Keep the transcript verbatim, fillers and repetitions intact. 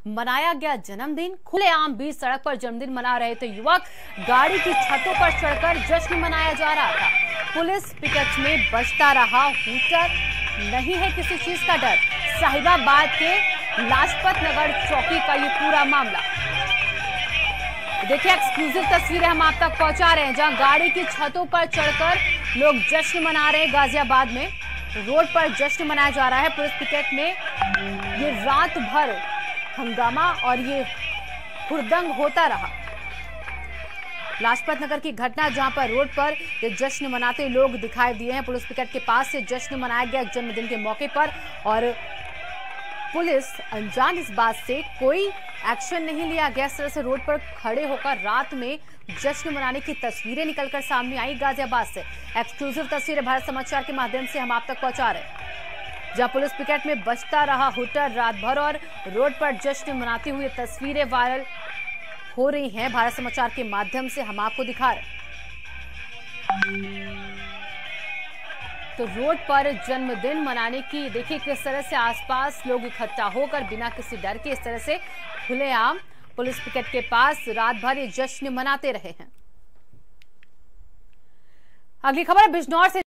मनाया गया जन्मदिन। खुलेआम बीच सड़क पर जन्मदिन मना रहे थे युवक। गाड़ी की छतों पर चढ़कर जश्न मनाया जा रहा था। पुलिस पिकेट में बजता रहा हूटर, नहीं है किसी चीज का डर। साहिबाबाद के लाजपत नगर चौकी का ये पूरा मामला। देखिए एक्सक्लूसिव तस्वीरें हम आप तक पहुंचा रहे हैं, जहां गाड़ी की छतों पर चढ़कर लोग जश्न मना रहे हैं। गाजियाबाद में रोड पर जश्न मनाया जा रहा है। पुलिस पिकेट में ये रात भर हंगामा और ये हुड़दंग होता रहा। लाजपत नगर की घटना, जहां पर रोड पर ये जश्न मनाते लोग दिखाई दिए हैं। पुलिस पिकेट के पास से जश्न मनाया गया जन्मदिन के मौके पर, और पुलिस अनजान इस बात से कोई एक्शन नहीं लिया गया। इस तरह से रोड पर खड़े होकर रात में जश्न मनाने की तस्वीरें निकलकर सामने आई गाजियाबाद से। एक्सक्लूसिव तस्वीरें भारत समाचार के माध्यम से हम आप तक पहुंचा रहे हैं, जहां पुलिस पिकेट में बजता रहा हुटर रात भर और रोड पर जश्न मनाते हुए तस्वीरें वायरल हो रही हैं। भारत समाचार के माध्यम से हम आपको दिखा रहे हैं। तो रोड पर जन्मदिन मनाने की देखिए किस तरह से आसपास लोग इकट्ठा होकर बिना किसी डर के इस तरह से खुलेआम पुलिस पिकेट के पास रात भर ये जश्न मनाते रहे हैं। अगली खबर बिजनौर से।